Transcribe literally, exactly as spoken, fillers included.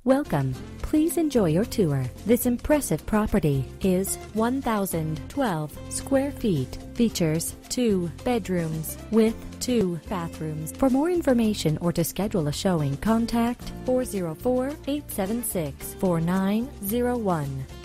Welcome. Please enjoy your tour. This impressive property is one thousand twelve square feet. Features two bedrooms with two bathrooms. For more information or to schedule a showing, contact four zero four, eight seven six, four nine zero one.